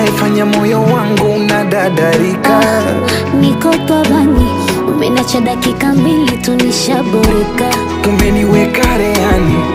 unaifanya moyo wangu unadadarika. Niko tabani, umenacha dakika mbili tu nishaboreka. Umeniweka rehani